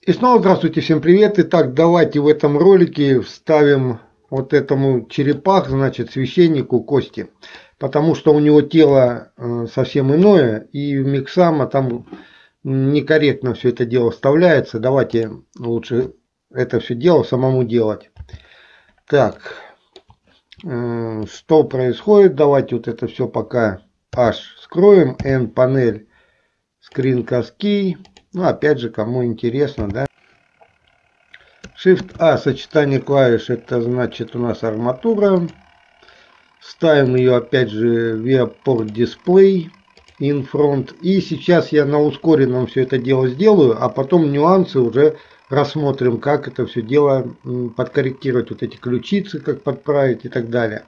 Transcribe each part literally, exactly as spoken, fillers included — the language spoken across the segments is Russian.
И снова здравствуйте, всем привет. Итак, давайте в этом ролике вставим вот этому черепаху, значит, священнику кости. Потому что у него тело совсем иное, и в Миксама там некорректно все это дело вставляется. Давайте лучше это все дело самому делать. Так, что происходит? Давайте вот это все пока H скроем. N панель, Screencast Key. Ну, опять же, кому интересно, да. Shift-A, сочетание клавиш, это значит у нас арматура. Ставим ее опять же via Port Display in front. И сейчас я на ускоренном все это дело сделаю, а потом нюансы уже рассмотрим, как это все дело подкорректировать. Вот эти ключицы, как подправить и так далее.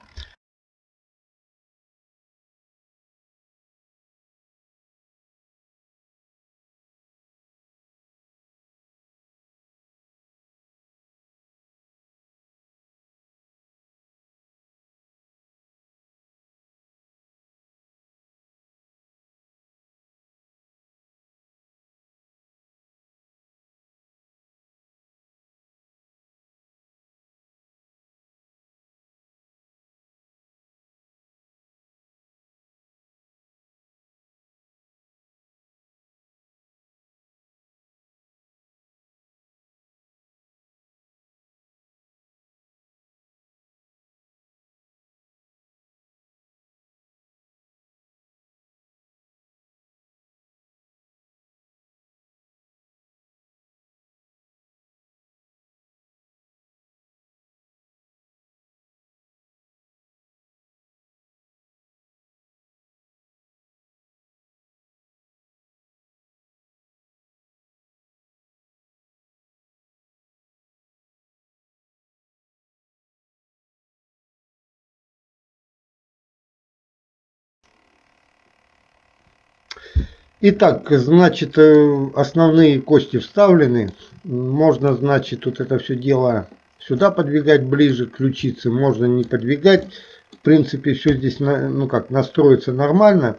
Итак, значит, основные кости вставлены. Можно, значит, вот это все дело сюда подвигать ближе к ключице. Можно не подвигать. В принципе, все здесь, ну как, настроится нормально.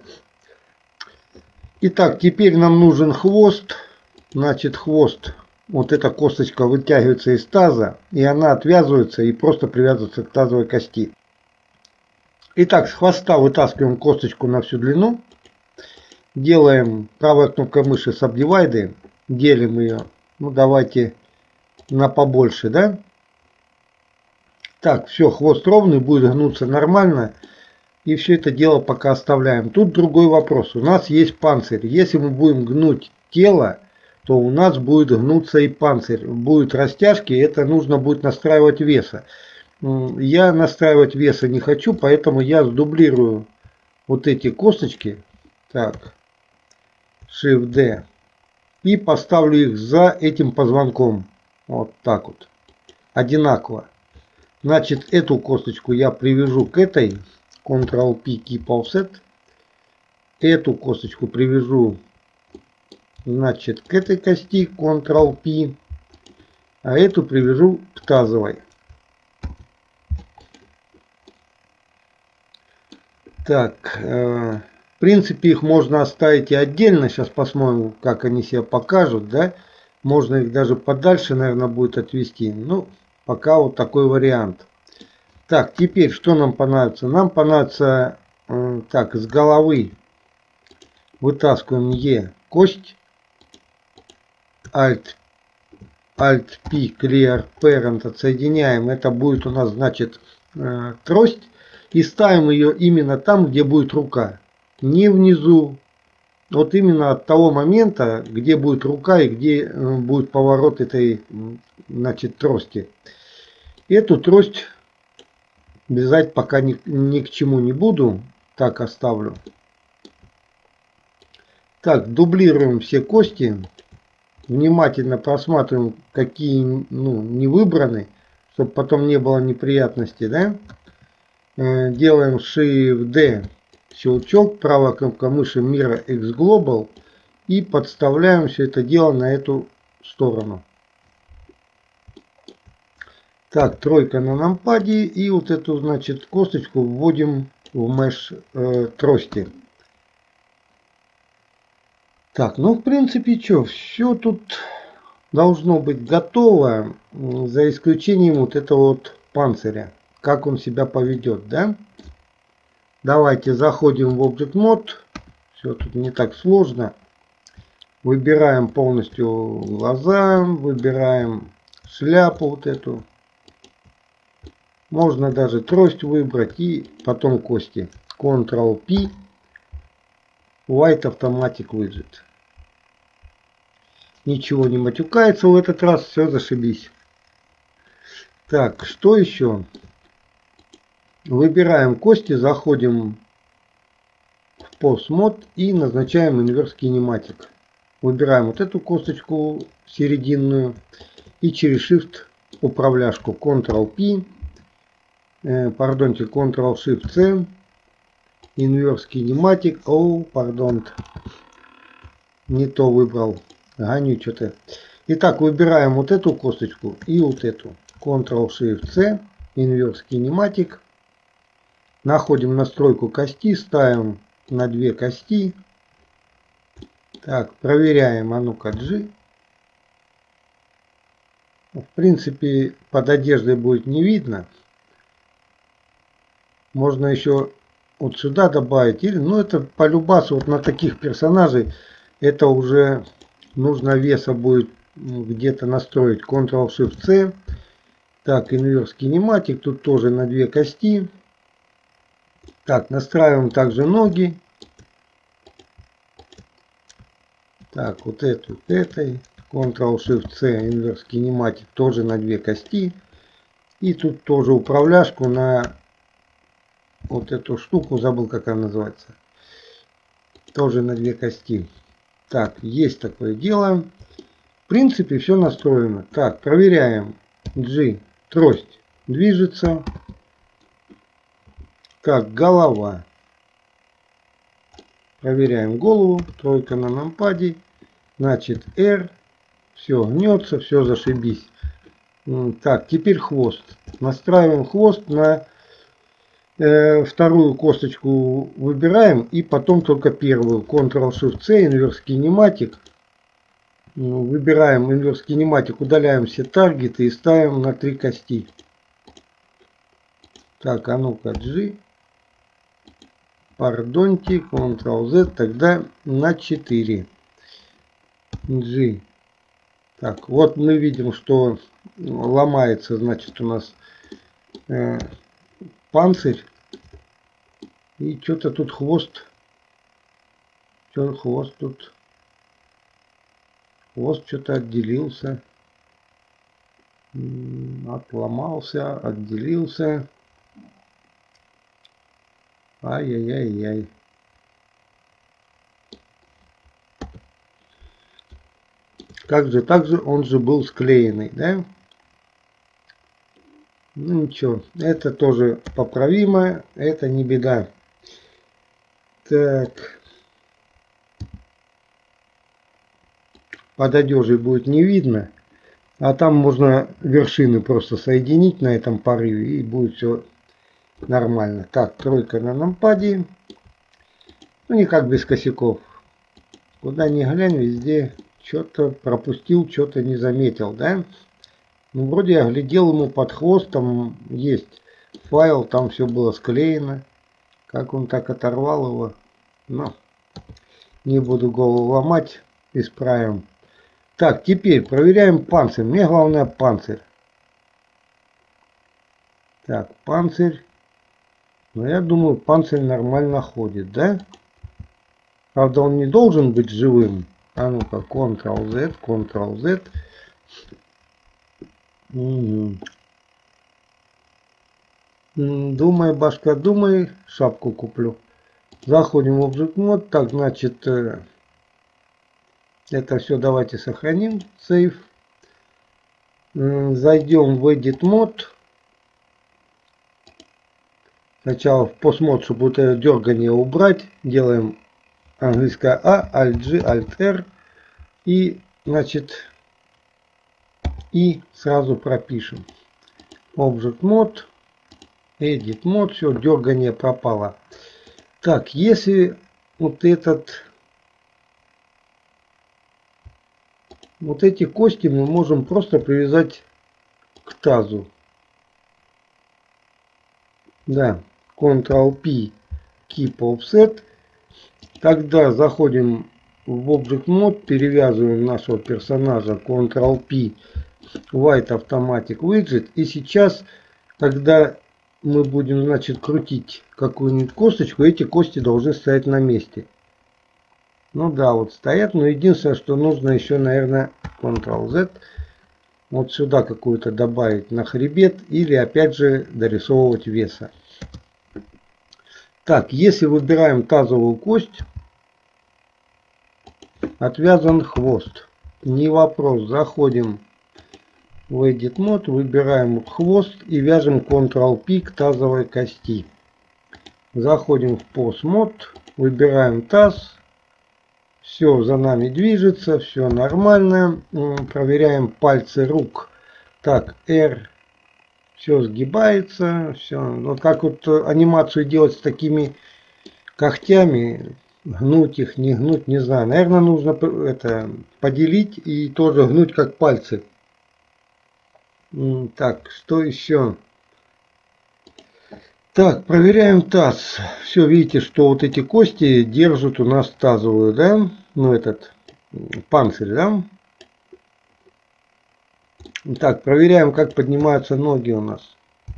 Итак, теперь нам нужен хвост. Значит, хвост. Вот эта косточка вытягивается из таза. И она отвязывается и просто привязывается к тазовой кости. Итак, с хвоста вытаскиваем косточку на всю длину. Делаем правой кнопкой мыши Subdivide, делим ее, ну давайте на побольше, да? Так, все, хвост ровный, будет гнуться нормально. И все это дело пока оставляем. Тут другой вопрос. У нас есть панцирь. Если мы будем гнуть тело, то у нас будет гнуться и панцирь. Будут растяжки, это нужно будет настраивать веса. Я настраивать веса не хочу, поэтому я сдублирую вот эти косточки. Так. Shift-D. И поставлю их за этим позвонком. Вот так вот. Одинаково. Значит, эту косточку я привяжу к этой. контрол-P, Keep Offset. Эту косточку привяжу, значит, к этой кости. контрол-P. А эту привяжу к тазовой. Так. Э В принципе, их можно оставить и отдельно. Сейчас посмотрим, как они себя покажут. Да? Можно их даже подальше, наверное, будет отвести. Ну, пока вот такой вариант. Так, теперь что нам понадобится? Нам понадобится, э, так, с головы вытаскиваем Е, кость. Alt, Alt-P, Clear Parent отсоединяем. Это будет у нас, значит, э, трость. И ставим ее именно там, где будет рука. Не внизу, вот именно от того момента, где будет рука и где будет поворот этой, значит, трости. Эту трость вязать пока ни, ни к чему не буду, так оставлю. Так, дублируем все кости, внимательно просматриваем, какие, ну, не выбраны, чтобы потом не было неприятностей, да? Делаем Shift-D. Щелчок, правая кнопка мыши Mirror X Global и подставляем все это дело на эту сторону. Так, тройка на нампаде и вот эту, значит, косточку вводим в меш э, трости. Так, ну в принципе что, все тут должно быть готово, за исключением вот этого вот панциря. Как он себя поведет, да? Давайте заходим в Object Mode. Все тут не так сложно. Выбираем полностью глаза, выбираем шляпу вот эту. Можно даже трость выбрать и потом кости. контрол пи. White Automatic Widget. Ничего не матюкается в этот раз, все зашибись. Так, что еще? Выбираем кости, заходим в Pose Mode и назначаем Inverse Kinematic. Выбираем вот эту косточку серединную и через Shift управляшку контрол пи, э, пардонте, контрол шифт си, Inverse Kinematic, о, пардон, не то выбрал, гоню что-то. Итак, выбираем вот эту косточку и вот эту, контрол шифт си, Inverse Kinematic, находим настройку кости, ставим на две кости. Так, проверяем, а ну-ка, G. В принципе, под одеждой будет не видно. Можно еще вот сюда добавить. Или, ну, это по любасу, вот на таких персонажей, это уже нужно веса будет где-то настроить. контрол шифт си. Так, Inverse Kinematic, тут тоже на две кости. Так, настраиваем также ноги. Так, вот эту, вот этой. контрол шифт си, Inverse Kinematic тоже на две кости. И тут тоже управляшку на вот эту штуку, забыл, как она называется. Тоже на две кости. Так, есть такое дело. В принципе, все настроено. Так, проверяем. G, трость движется. Так, голова. Проверяем голову. Тройка на нампаде. Значит, R. Все гнется, все зашибись. Так, теперь хвост. Настраиваем хвост на э, вторую косточку выбираем. И потом только первую. контрол шифт си, Inverse Kinematic. Выбираем Inverse Kinematic, удаляем все таргеты и ставим на три кости. Так, а ну-ка, G. Пардоньте, контрол зет, тогда на четыре. G. Так, вот мы видим, что ломается, значит, у нас э, панцирь. И что-то тут хвост. Что хвост тут? Хвост что-то отделился. Отломался, отделился. Ай-яй-яй-яй. Как же, так же он же был склеенный, да? Ну ничего, это тоже поправимо, это не беда. Так. Под одеждой будет не видно, а там можно вершины просто соединить на этом порыве и будет все нормально. Так, тройка на нампаде. Ну, никак без косяков. Куда ни глянь, везде что-то пропустил, что-то не заметил, да? Ну, вроде я глядел ему под хвост, там есть файл, там все было склеено. Как он так оторвал его? Ну, не буду голову ломать, исправим. Так, теперь проверяем панцирь. Мне главное панцирь. Так, панцирь. Но я думаю, панцирь нормально ходит, да? Правда, он не должен быть живым. А ну-ка, контрол зет, контрол зет. Угу. Думай, башка, думай. Шапку куплю. Заходим в Object Mode. Так, значит, это все давайте сохраним. Save. Зайдем в Edit Mode. Сначала в Pose Mode, чтобы вот это дергание убрать. Делаем английское А, Alt-G, Alt-R. И, значит, и сразу пропишем. Object Mode. Edit Mode. Все, дергание пропало. Так, если вот этот Вот эти кости мы можем просто привязать к тазу. Да, контрол-P, Keep Offset. Тогда заходим в Object Mode, перевязываем нашего персонажа, контрол-P, White Automatic Widget. И сейчас, когда мы будем, значит, крутить какую-нибудь косточку, эти кости должны стоять на месте. Ну да, вот стоят, но единственное, что нужно еще, наверное, контрол-Z. Вот сюда какую-то добавить на хребет или опять же дорисовывать веса. Так, если выбираем тазовую кость, отвязан хвост. Не вопрос, заходим в Edit Mode, выбираем хвост и вяжем контрол-P к тазовой кости. Заходим в Pose Mode, выбираем таз. Все за нами движется, все нормально. Проверяем пальцы рук. Так, R. Все сгибается. Все. Вот как вот анимацию делать с такими когтями. Гнуть их, не гнуть, не знаю. Наверное, нужно это поделить и тоже гнуть как пальцы. Так, что еще? Так, проверяем таз. Все, видите, что вот эти кости держат у нас тазовую, да? Ну, этот панцирь, да? Так, проверяем, как поднимаются ноги у нас.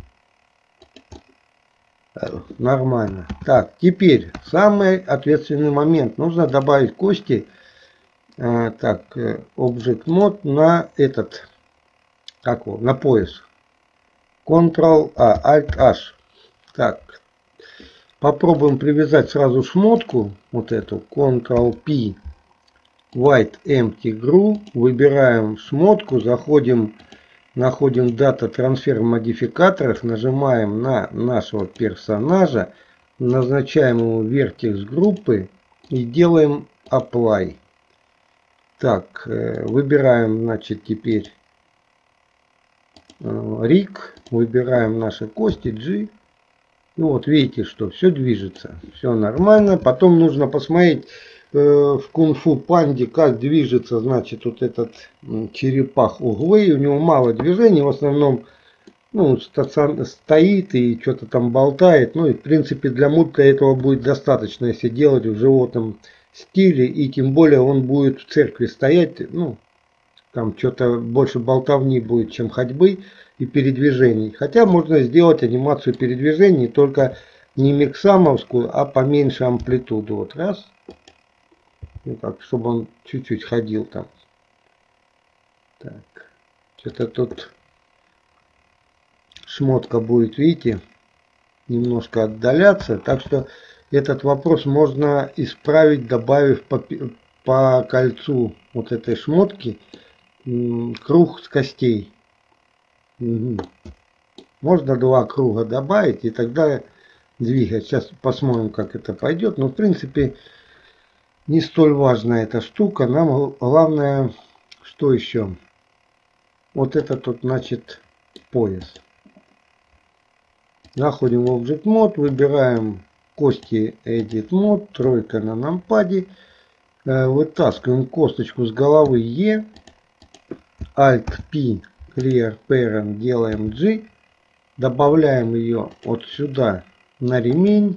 Нормально. Так, теперь самый ответственный момент. Нужно добавить кости. А, так, Object Mode на этот, как его, на пояс. Ctrl-A, Alt-H. Так, попробуем привязать сразу шмотку, вот эту, контрол-P, White Empty Groove, выбираем шмотку, заходим, находим Data Transfer в модификаторах, нажимаем на нашего персонажа, назначаем ему вертекс группы и делаем Apply. Так, выбираем, значит, теперь Rig, выбираем наши кости, G. И вот видите, что все движется, все нормально. Потом нужно посмотреть э, в кунг-фу панде, как движется, значит, вот этот э, черепах углы. У него мало движений, в основном, ну, стацион, стоит и что-то там болтает. Ну и в принципе для мульта этого будет достаточно, если делать в животном стиле. И тем более он будет в церкви стоять, ну, там что-то больше болтовни будет, чем ходьбы и передвижений. Хотя можно сделать анимацию передвижений, только не миксамовскую, а поменьше амплитуду. Вот раз. Ну так, чтобы он чуть-чуть ходил там. Так. Что-то тут шмотка будет, видите, немножко отдаляться. Так что этот вопрос можно исправить, добавив по, по кольцу вот этой шмотки круг с костей. Угу. Можно два круга добавить и тогда двигать. Сейчас посмотрим, как это пойдет. Но в принципе не столь важная эта штука. Нам главное, что еще? Вот это тут, значит, пояс. Заходим в Object Mode, выбираем кости Edit Mode, тройка на нампаде. Вытаскиваем косточку с головы E. Alt-P, Clear Parent, делаем G, добавляем ее вот сюда на ремень.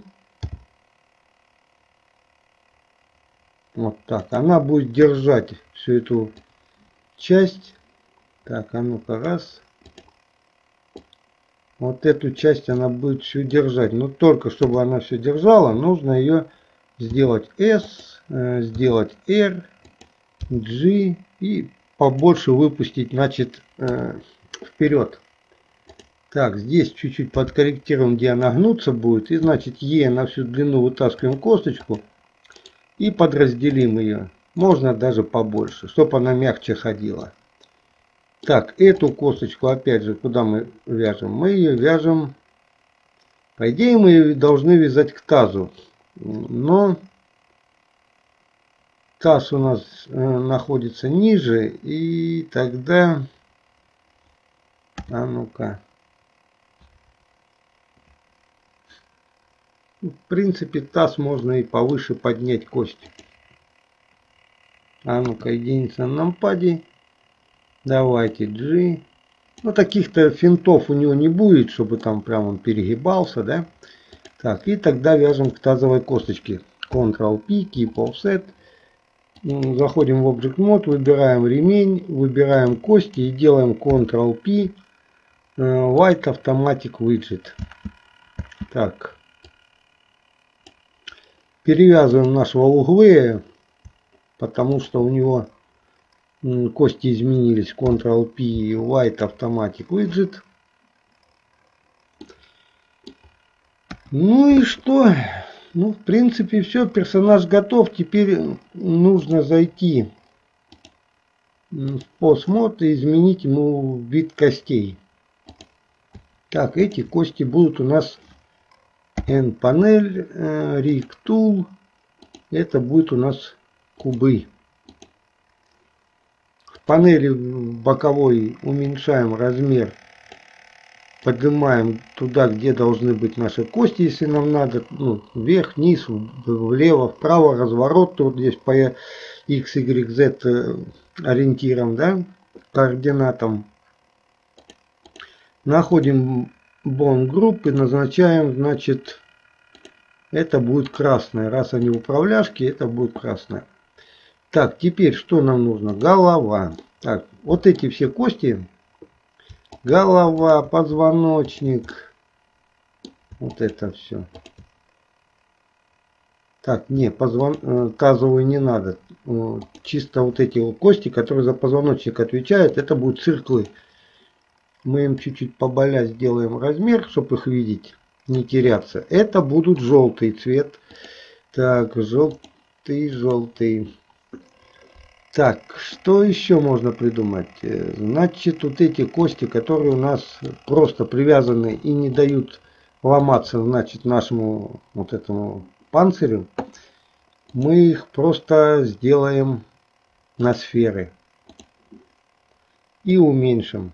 Вот так. Она будет держать всю эту часть. Так, а ну-ка, раз. Вот эту часть она будет все держать. Но только чтобы она все держала, нужно ее сделать S, сделать R, G и побольше выпустить, значит, э, вперед. Так, здесь чуть-чуть подкорректируем, где она гнуться будет. И, значит, Е на всю длину вытаскиваем косточку и подразделим ее. Можно даже побольше, чтобы она мягче ходила. Так, эту косточку, опять же, куда мы вяжем? Мы ее вяжем, по идее, мы ее должны вязать к тазу. Но таз у нас э, находится ниже, и тогда, а ну-ка, в принципе таз можно и повыше поднять кость. А ну-ка, единица на нампаде, Давайте G. Ну, таких-то финтов у него не будет, чтобы там прям он перегибался, да. Так, и тогда вяжем к тазовой косточке. контрол-P, Keep Offset. Заходим в Object Mode, выбираем ремень, выбираем кости и делаем контрол-P, White Automatic Widget. Так. Перевязываем нашего углы, потому что у него кости изменились. контрол-P, White Automatic Widget. Ну и что? Ну, в принципе, все. Персонаж готов. Теперь нужно зайти в Pose Mode и изменить ему вид костей. Так, эти кости будут у нас N-панель, Rig Tool. Это будет у нас кубы. В панели боковой уменьшаем размер. Поднимаем туда, где должны быть наши кости, если нам надо. Ну, вверх, вниз, влево, вправо, разворот. Тут здесь по X, Y, Z ориентиром, да, координатам. Находим Bone Group и назначаем, значит, это будет красное. Раз они в управляшке, это будет красное. Так, теперь что нам нужно? Голова. Так, вот эти все кости. Голова, позвоночник. Вот это все. Так, не, позвон... тазовую не надо. Чисто вот эти вот кости, которые за позвоночник отвечают, это будут цирклы. Мы им чуть-чуть поболя сделаем размер, чтобы их видеть, не теряться. Это будут желтый цвет. Так, желтый, желтый. Так, что еще можно придумать? Значит, вот эти кости, которые у нас просто привязаны и не дают ломаться, значит, нашему вот этому панцирю, мы их просто сделаем на сферы и уменьшим.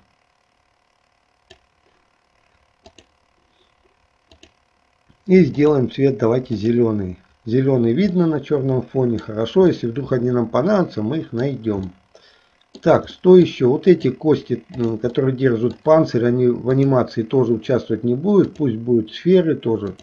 И сделаем цвет, давайте зеленый. Зеленый видно на черном фоне. Хорошо, если вдруг они нам понадобятся, мы их найдем. Так, что еще? Вот эти кости, которые держат панцирь, они в анимации тоже участвовать не будут. Пусть будут сферы тоже.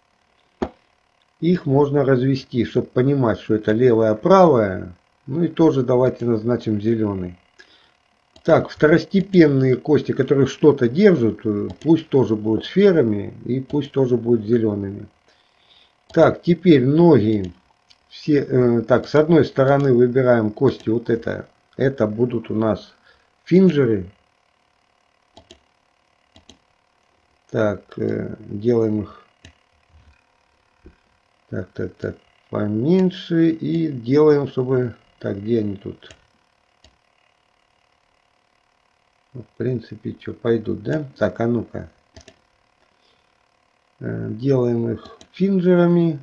Их можно развести, чтобы понимать, что это левая, правая. Ну и тоже давайте назначим зеленый. Так, второстепенные кости, которые что-то держат, пусть тоже будут сферами и пусть тоже будут зелеными. Так, теперь ноги. Все, э, так, с одной стороны выбираем кости, вот это. Это будут у нас финджеры. Так, э, делаем их. Так, так, так, поменьше. И делаем, чтобы... Так, где они тут? В принципе, что, пойдут, да? Так, а ну-ка. Э, делаем их финджерами.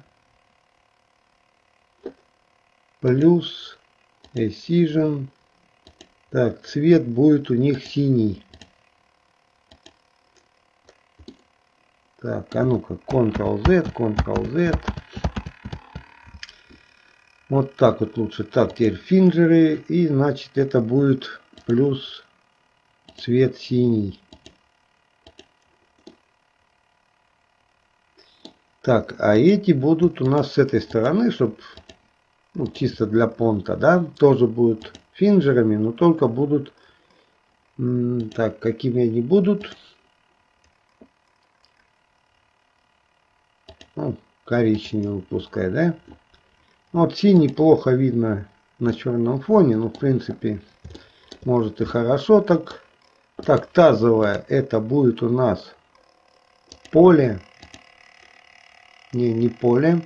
Плюс Precision. Так, цвет будет у них синий. Так, а ну-ка, контрол-Z, контрол-Z. Вот так вот лучше. Так, теперь финджеры. И, значит, это будет плюс цвет синий. Так, а эти будут у нас с этой стороны, чтобы... Ну, чисто для понта, да, тоже будут финджерами, но только будут, так, какими они будут, ну, коричневый пускай, да, вот синий плохо видно на черном фоне, но в принципе, может и хорошо так. Так, тазовая, это будет у нас поле, не, не поле.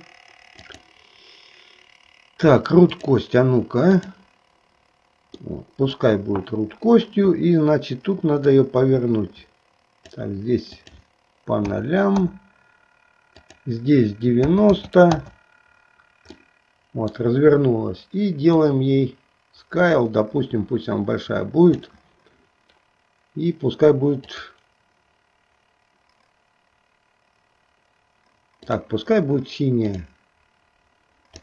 Так, root кость, а ну-ка. Вот, пускай будет root костью. И значит тут надо ее повернуть. Так, здесь по нолям. Здесь девяносто. Вот, развернулась. И делаем ей scale. Допустим, пусть она большая будет. И пускай будет... Так, пускай будет синяя.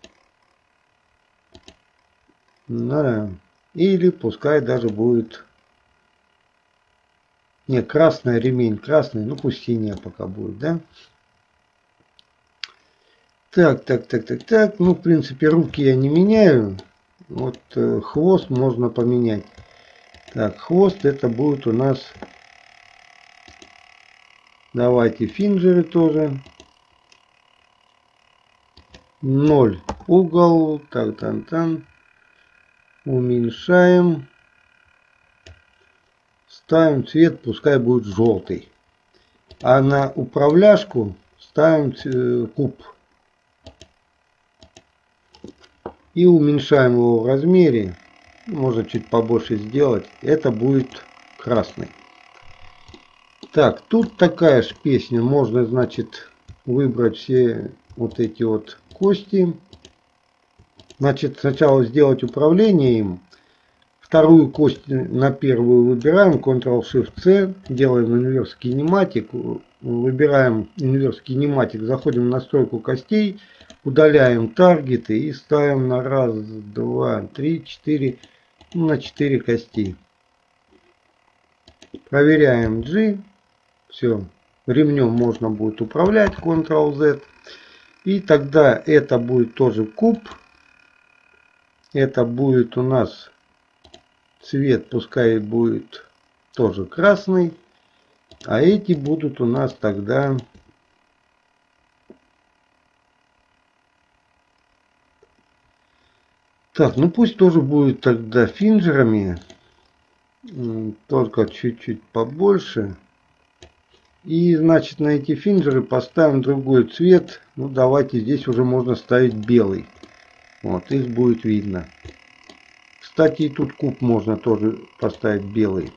Да. Или пускай даже будет Не, красная, ремень красный, ну пусть синяя пока будет, да? Так, так, так, так, так. Ну, в принципе, руки я не меняю. Вот э, хвост можно поменять. Так, хвост это будет у нас... Давайте финджеры тоже. ноль. Угол. Так, там, там. Уменьшаем. Ставим цвет, пускай будет желтый. А на управляшку ставим куб. И уменьшаем его в размере. Можно чуть побольше сделать. Это будет красный. Так, тут такая же песня. Можно, значит, выбрать все вот эти вот кости. Значит, сначала сделать управление им. Вторую кость на первую выбираем. контрол-шифт-С. Делаем инверс кинематик. Выбираем инверс кинематик. Заходим в настройку костей. Удаляем таргеты и ставим на раз, два, три, четыре, ну, на четыре кости. Проверяем G. Все. Ремнем можно будет управлять. контрол-зет. И тогда это будет тоже куб. Это будет у нас цвет, пускай будет тоже красный. А эти будут у нас тогда... Так, ну пусть тоже будет тогда финджерами, только чуть-чуть побольше. И значит на эти финджеры поставим другой цвет. Ну давайте здесь уже можно ставить белый. Вот, их будет видно. Кстати, и тут куб можно тоже поставить белый.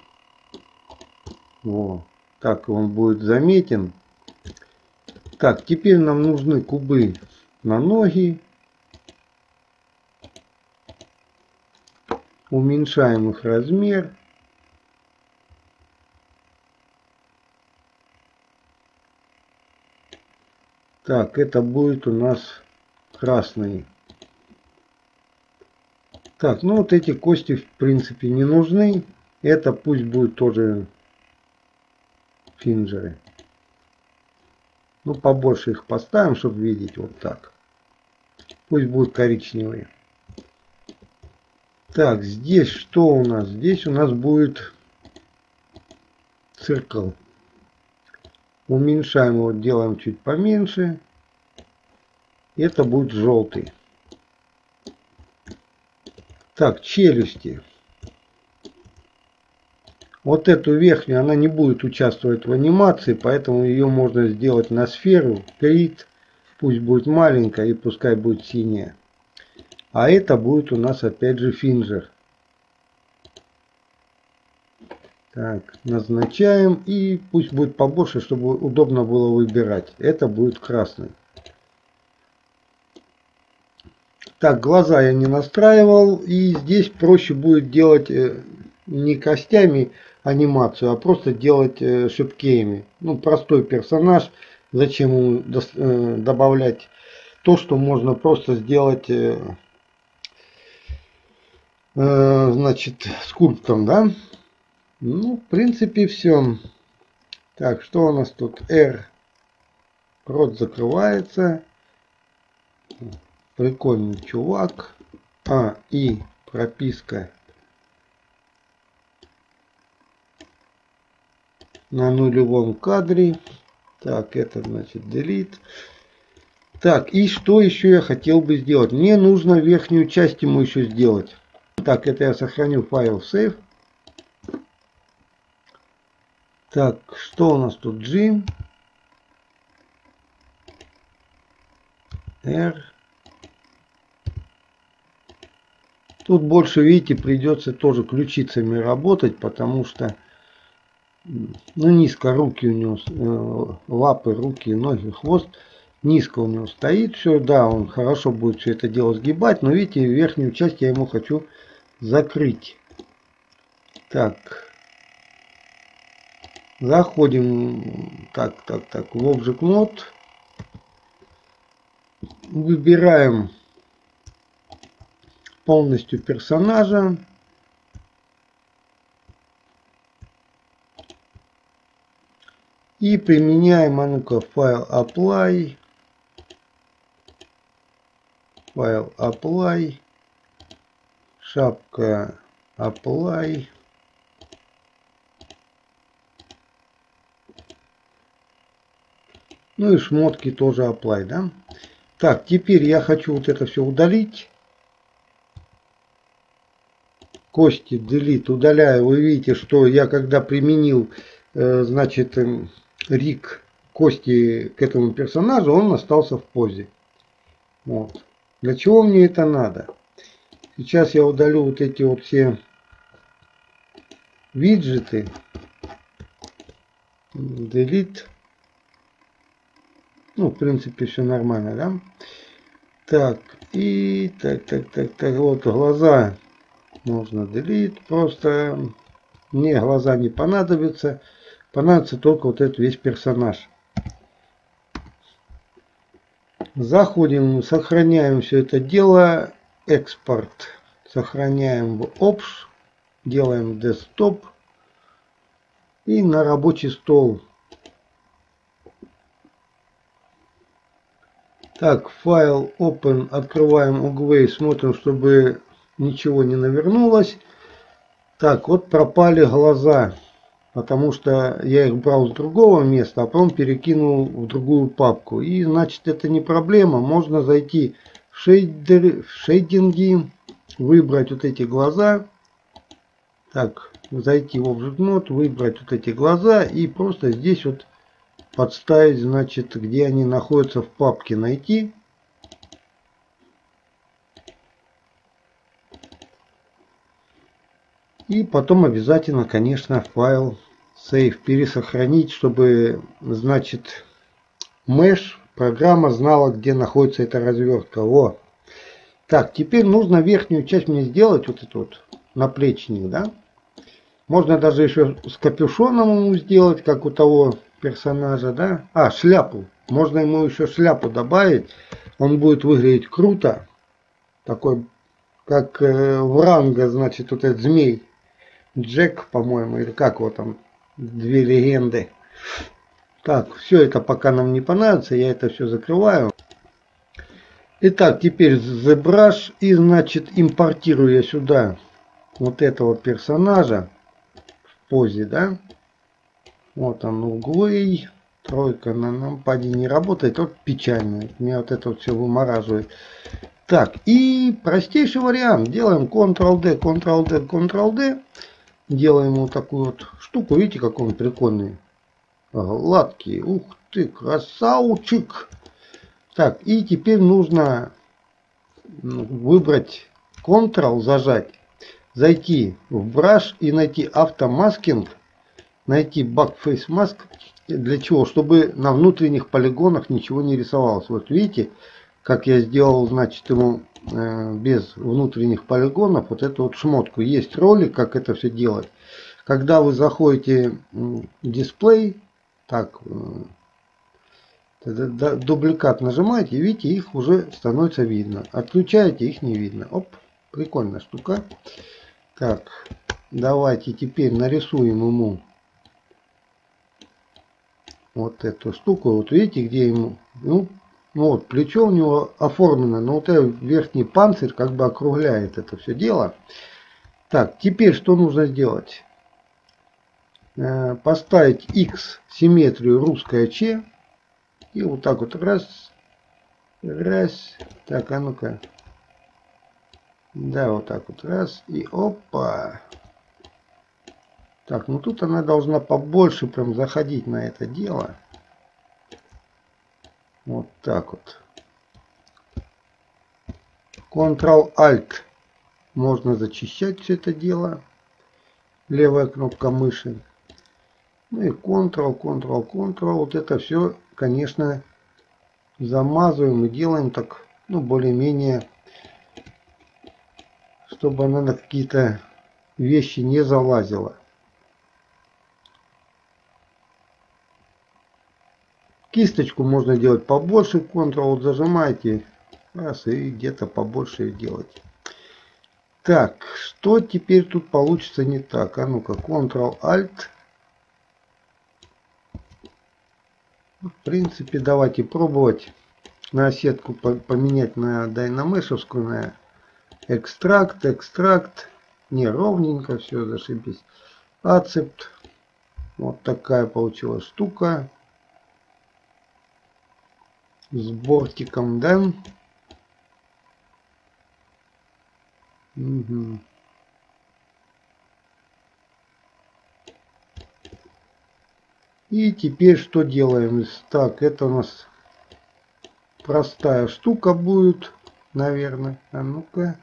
Вот, так он будет заметен. Так, теперь нам нужны кубы на ноги. Уменьшаем их размер. Так, это будет у нас красный. Так, ну вот эти кости в принципе не нужны. Это пусть будет тоже финджеры. Ну побольше их поставим, чтобы видеть вот так. Пусть будут коричневые. Так, здесь что у нас? Здесь у нас будет циркл. Уменьшаем его, делаем чуть поменьше. Это будет желтый. Так, челюсти. Вот эту верхнюю, она не будет участвовать в анимации, поэтому ее можно сделать на сферу. Крит. Пусть будет маленькая и пускай будет синяя. А это будет у нас опять же финджер. Так, назначаем. И пусть будет побольше, чтобы удобно было выбирать. Это будет красный. Так, глаза я не настраивал. И здесь проще будет делать не костями анимацию, а просто делать шипкеями. Ну, простой персонаж. Зачем ему добавлять то, что можно просто сделать... Значит, скульптом, да? Ну, в принципе, все. Так, что у нас тут? R. Рот закрывается. Прикольный чувак. А, и прописка на нулевом кадре. Так, это значит delete. Так, и что еще я хотел бы сделать? Мне нужно верхнюю часть ему еще сделать. Так, это я сохраню файл в сейв. Так, что у нас тут? G. R. Тут больше, видите, придется тоже ключицами работать, потому что ну, низко руки у него, лапы, руки, ноги, хвост. Низко у него стоит все. Да, он хорошо будет все это дело сгибать, но видите, верхнюю часть я ему хочу закрыть. Так. Заходим. Так, так, так. В Object Mode. Выбираем полностью персонажа. И применяем, а ну-ка, файл apply. Файл apply. Шапка apply. Ну и шмотки тоже apply, да? Так, теперь я хочу вот это все удалить. Кости delete удаляю. Вы видите, что я когда применил, э, значит, э, риг кости к этому персонажу, он остался в позе. Вот. Для чего мне это надо? Сейчас я удалю вот эти вот все виджеты. Delete. Ну, в принципе, все нормально, да? Так, и так, так, так, так, вот глаза можно delete. Просто мне глаза не понадобятся. Понадобится только вот этот весь персонаж. Заходим, сохраняем все это дело. Экспорт. Сохраняем в Options. Делаем Desktop. И на рабочий стол. Так, файл Open. Открываем Uguay. Смотрим, чтобы ничего не навернулось. Так, вот пропали глаза. Потому что я их брал с другого места, а потом перекинул в другую папку. И значит, это не проблема. Можно зайти в, шейдер, в шейдинги, выбрать вот эти глаза. Так, зайти в Object Mode, выбрать вот эти глаза и просто здесь вот подставить, значит, где они находятся в папке, найти. И потом обязательно, конечно, файл Save пересохранить, чтобы, значит, Mesh программа знала, где находится эта развертка. Во. Так, теперь нужно верхнюю часть мне сделать, вот этот вот наплечник, да? Можно даже еще с капюшоном ему сделать, как у того персонажа, да? А, шляпу. Можно ему еще шляпу добавить. Он будет выглядеть круто. Такой, как э, Вранга, значит, вот этот змей. Джек, по-моему, или как его там, две легенды. Так, все это пока нам не понадобится, я это все закрываю. Итак, теперь ZBrush, и, значит, импортирую я сюда вот этого персонажа в позе, да. Вот он, углы, тройка на нампаде не работает, вот печально, меня вот это вот все вымораживает. Так, и простейший вариант, делаем контрол-D, контрол-D, контрол-D. Делаем вот такую вот штуку. Видите, какой он прикольный. Гладкий. Ух ты, красавчик. Так, и теперь нужно выбрать Ctrl, зажать. Зайти в Brush и найти автомаскинг. Найти Backface Mask. Для чего? Чтобы на внутренних полигонах ничего не рисовалось. Вот видите, как я сделал, значит, ему без внутренних полигонов вот эту вот шмотку. Есть ролик, как это все делать. Когда вы заходите в дисплей, так, дубликат нажимаете, и видите, их уже становится видно. Отключаете, их не видно. Оп, прикольная штука. Так, давайте теперь нарисуем ему вот эту штуку. Вот видите, где ему, ну, Ну вот, плечо у него оформлено, но вот этот верхний панцирь как бы округляет это все дело. Так, теперь что нужно сделать? Э, поставить X симметрию русская Ч. И вот так вот раз, раз. Так, а ну-ка. Да, вот так вот раз. И опа. Так, ну тут она должна побольше прям заходить на это дело. Вот так вот. контрол-Alt. Можно зачищать все это дело. Левая кнопка мыши. Ну и Ctrl, Ctrl, Ctrl. Вот это все, конечно, замазываем и делаем так, ну, более-менее, чтобы она на какие-то вещи не залазила. Кисточку можно делать побольше, Ctrl зажимаете, раз, и где-то побольше делать. Так, что теперь тут получится не так? А ну-ка, Ctrl-Alt. В принципе, давайте пробовать на сетку поменять на дайнамешевскую, на экстракт, экстракт. Не, ровненько, все, зашибись. Accept. Вот такая получилась штука. С бортиком, да? Угу. И теперь что делаем? Так, это у нас простая штука будет, наверное. А ну-ка.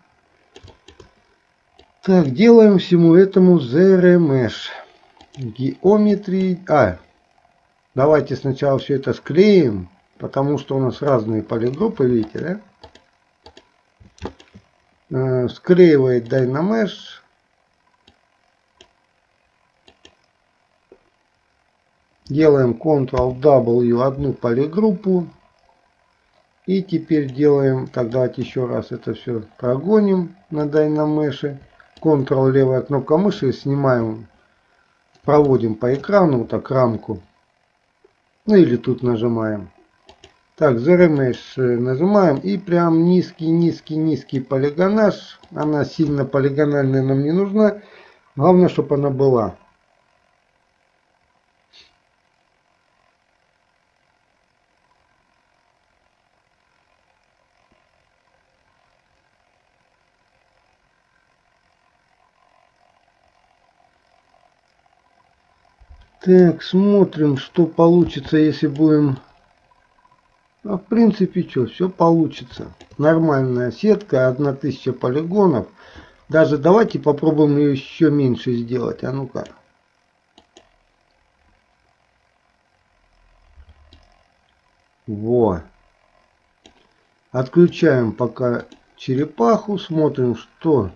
Так, делаем всему этому зеро меш. Геометрии. А, давайте сначала все это склеим, потому что у нас разные полигруппы, видите, да? Э, склеивает Dynamesh. Делаем контрол дабл ю одну полигруппу. И теперь делаем, так давайте еще раз это все прогоним на Dynamesh. контрол левая кнопка мыши, снимаем, проводим по экрану, вот так рамку. Ну или тут нажимаем. Так, зеро меш нажимаем и прям низкий-низкий-низкий полигонаж. Она сильно полигональная нам не нужна. Главное, чтобы она была. Так, смотрим, что получится, если будем... А в принципе, что, все получится. Нормальная сетка, тысяча полигонов. Даже давайте попробуем ее еще меньше сделать. А ну-ка. Во. Отключаем пока черепаху. Смотрим, что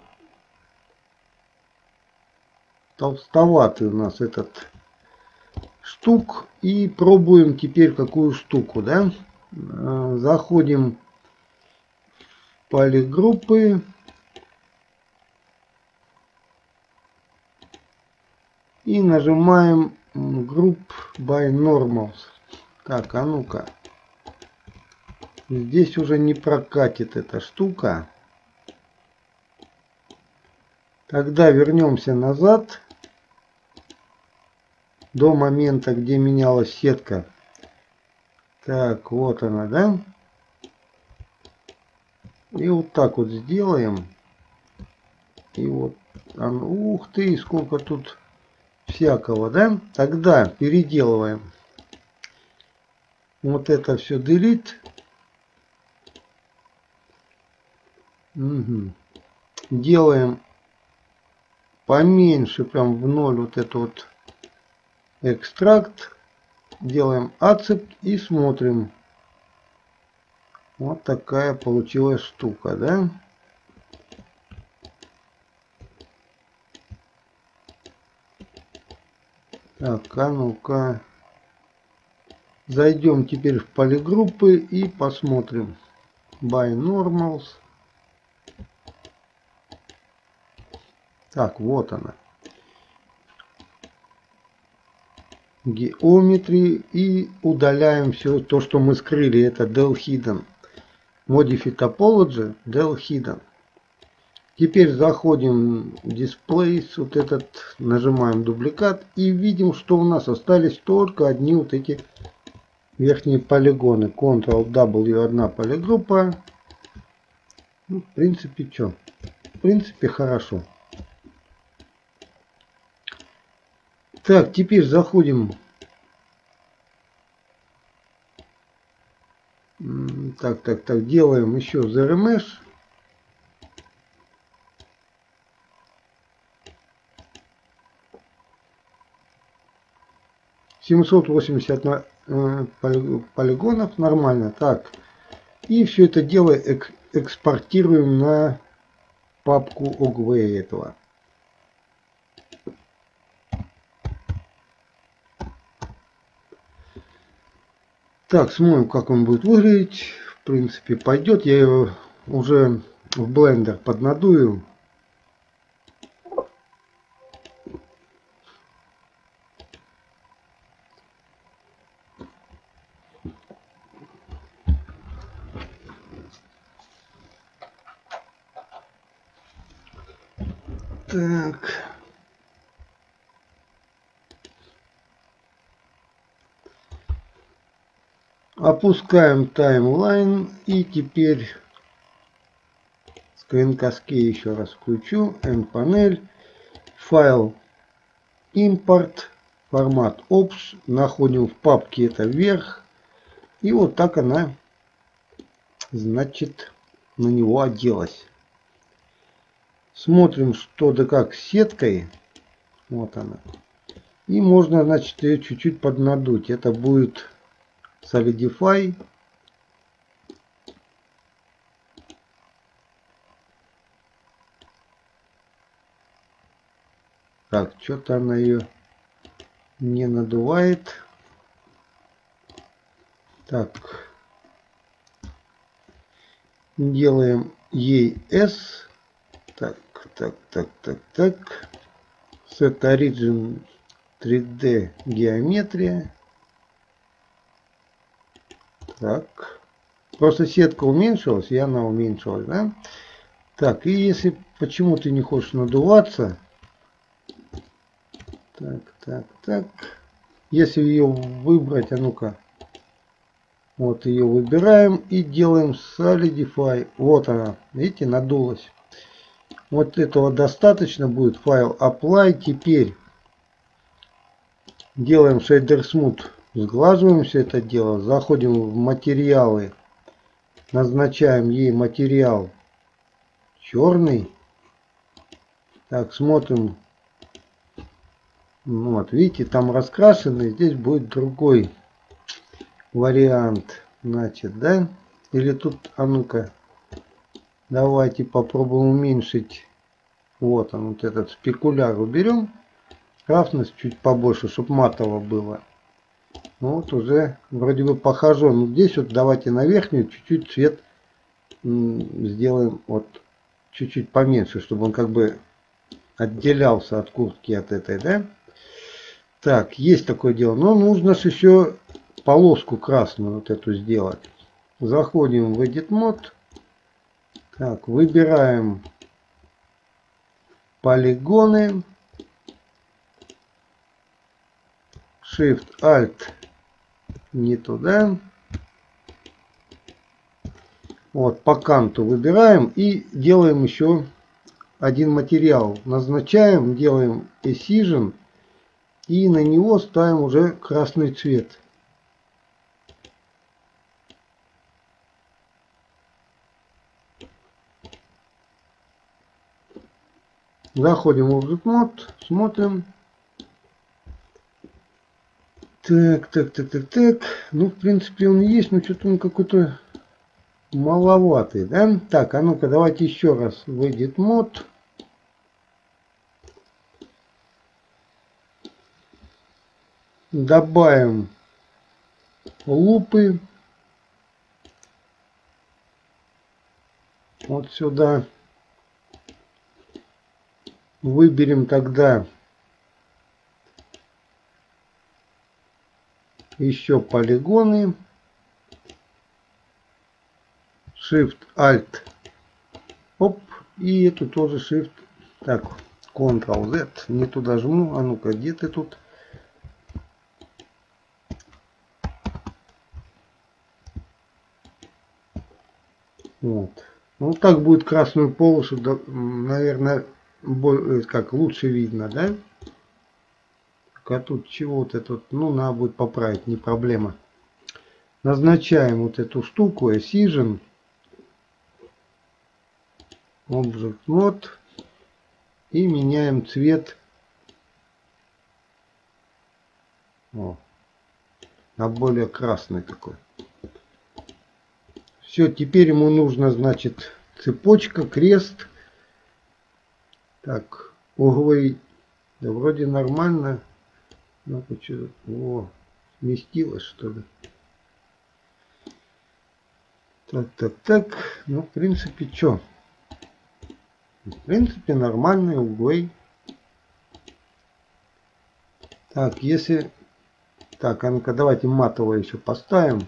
толстоватый у нас этот штук. И пробуем теперь какую штуку, да? Заходим в полигруппы. И нажимаем Group by Normals. Так, а ну-ка. Здесь уже не прокатит эта штука. Тогда вернемся назад. До момента, где менялась сетка. Так, вот она, да? И вот так вот сделаем. И вот, ух ты, сколько тут всякого, да? Тогда переделываем. Вот это все delete. Угу. Делаем поменьше, прям в ноль вот это вот экстракт. Делаем accept и смотрим. Вот такая получилась штука, да? Так, а ну-ка. Зайдем теперь в полигруппы и посмотрим. By Normals. Так, вот она. Geometry. И удаляем все то, что мы скрыли. Это del hidden. Modify Topology, del hidden. Теперь заходим в Displays, вот этот, нажимаем дубликат и видим, что у нас остались только одни вот эти верхние полигоны. контрол дабл ю одна полигруппа. Ну, в принципе, что? В принципе, хорошо. Так, теперь заходим. Так, так, так, делаем еще зеро меш. семьсот восемьдесят полигонов, нормально. Так, и все это дело эк экспортируем на папку огвей этого. Так, смотрим, как он будет выглядеть. В принципе, пойдет. Я его уже в блендер поднадую. Так. Опускаем таймлайн и теперь скринкаске еще раз включу. N-панель. Файл импорт. Формат опс. Находим в папке это вверх. И вот так она, значит, на него оделась. Смотрим, что да как с сеткой. Вот она. И можно, значит, ее чуть-чуть поднадуть. Это будет Solidify. Так, что-то она ее не надувает. Так. Делаем ей S. Так, так, так, так, так. Set Origin три дэ геометрия. Так. Просто сетка уменьшилась, и она уменьшилась, да? Так, и если почему ты не хочешь надуваться. Так, так, так. Если ее выбрать, а ну-ка. Вот ее выбираем и делаем Solidify. Вот она. Видите, надулась. Вот этого достаточно будет. Файл Apply. Теперь делаем Shader Smooth. Сглаживаем все это дело. Заходим в материалы. Назначаем ей материал черный. Так, смотрим. Вот, видите, там раскрашенный. Здесь будет другой вариант. Значит, да? Или тут, а ну-ка. Давайте попробуем уменьшить. Вот он, вот этот спекуляр уберем. Рафность чуть побольше, чтобы матово было. Вот уже вроде бы похоже. Но здесь вот давайте на верхнюю чуть-чуть цвет сделаем вот чуть-чуть поменьше, чтобы он как бы отделялся от куртки от этой, да? Так, есть такое дело. Но нужно же еще полоску красную вот эту сделать. Заходим в Edit Mode. Так, выбираем полигоны. Shift-Alt не туда. Вот, по канту выбираем и делаем еще один материал. Назначаем, делаем Precision и на него ставим уже красный цвет. Заходим в Object Mode, смотрим. Так, так, так, так, так. Ну, в принципе, он есть, но что-то он какой-то маловатый, да? Так, а ну-ка, давайте еще раз в Edit Mode. Добавим лупы. Вот сюда. Выберем тогда еще полигоны. Shift-Alt. Оп. И эту тоже Shift. Так, контрол-Z. Не туда жму. А ну-ка, где ты тут? Вот. Ну так будет красную полосу, наверное, как лучше видно, да? А тут чего-то тут, ну, надо будет поправить, не проблема. Назначаем вот эту штуку, Precision, Object Mode и меняем цвет. О, на более красный такой. Все, теперь ему нужно, значит, цепочка, крест. Так, углы, да вроде нормально. Ну, что, о, сместилось, что ли. Так, так, так. Ну, в принципе, что? В принципе, нормальные углы. Так, если... Так, а ну-ка, давайте матовое еще поставим.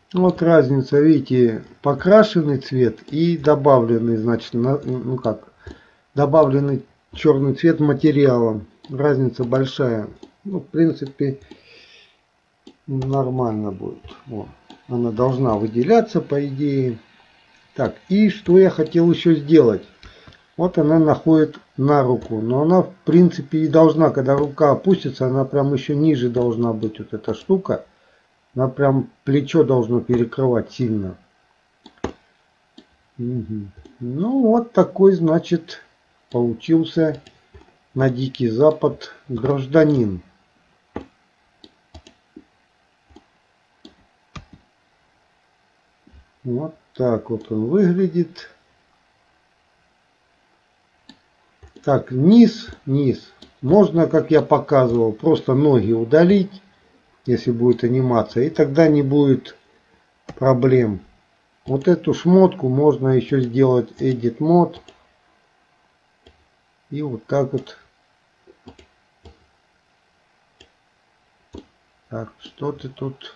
Вот разница, видите, покрашенный цвет и добавленный, значит, на, ну как, добавленный черный цвет материалом. Разница большая. Ну, в принципе, нормально будет. Вот. Она должна выделяться, по идее. Так, и что я хотел еще сделать? Вот она находит на руку. Но она, в принципе, и должна, когда рука опустится, она прям еще ниже должна быть, вот эта штука. Она прям плечо должно перекрывать сильно. Угу. Ну, вот такой, значит, получился на Дикий Запад гражданин. Вот так вот он выглядит. Так, низ, низ. Можно, как я показывал, просто ноги удалить, если будет анимация, и тогда не будет проблем. Вот эту шмотку можно еще сделать Edit Mode. И вот так вот. Так, что ты тут?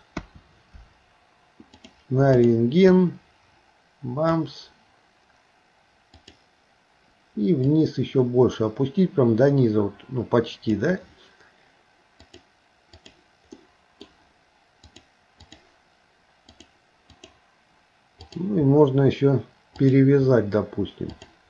На рентген. Бамс. И вниз еще больше опустить, прям до низа, вот, ну почти, да? Ну и можно еще перевязать, допустим.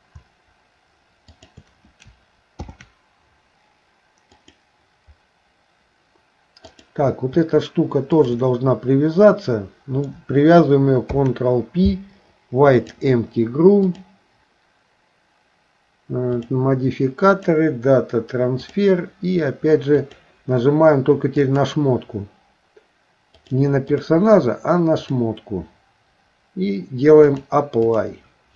Так, вот эта штука тоже должна привязаться. Ну, привязываем ее контрол-P, White Empty Groove, модификаторы, дата трансфер, и опять же нажимаем только теперь на шмотку. Не на персонажа, а на шмотку. И делаем Apply.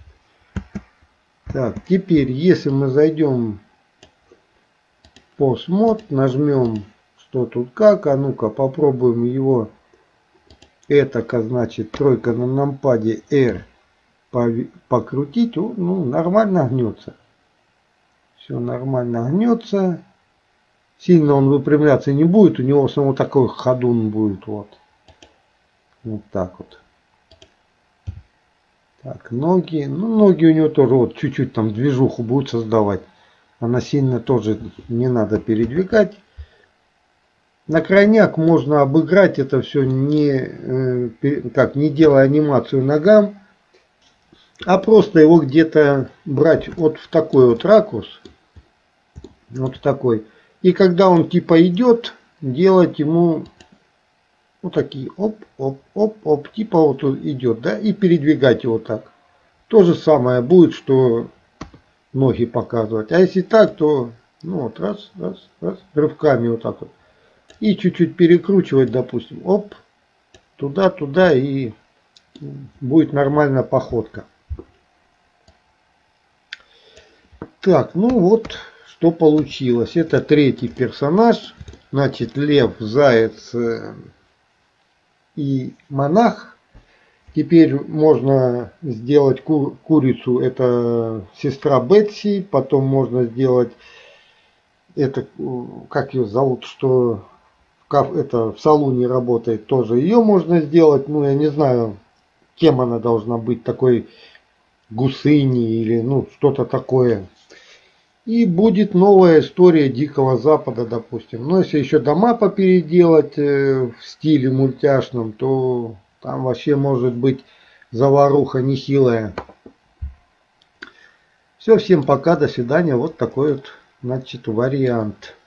Так, теперь, если мы зайдем в Post Mode, нажмем что тут как, а ну-ка попробуем его, это, значит, тройка на нампаде R покрутить, ну, нормально гнется. Все нормально гнется. Сильно он выпрямляться не будет, у него в основном такой ходун будет, вот. Вот так вот. Так, ноги. Ну, ноги у него тоже вот чуть-чуть там движуху будет создавать. Она сильно тоже не надо передвигать. На крайняк можно обыграть это все, не, э, как, не делая анимацию ногам, а просто его где-то брать вот в такой вот ракурс. Вот в такой. И когда он типа идет, делать ему вот такие оп, оп, оп, оп, типа вот идет, да, и передвигать его так. То же самое будет, что ноги показывать. А если так, то ну вот раз, раз, раз, рывками вот так вот. И чуть-чуть перекручивать, допустим, оп, туда, туда, и будет нормальная походка. Так, ну вот, что получилось. Это третий персонаж. Значит, лев, заяц и монах. Теперь можно сделать ку курицу, это сестра Бетси. Потом можно сделать, это, как ее зовут, что это в салоне работает, тоже ее можно сделать. Ну, я не знаю, кем она должна быть, такой гусыни или ну что-то такое. И будет новая история Дикого Запада, допустим. Но если еще дома попеределать в стиле мультяшном, то там вообще может быть заваруха нехилая. Все, всем пока, до свидания. Вот такой вот, значит, вариант.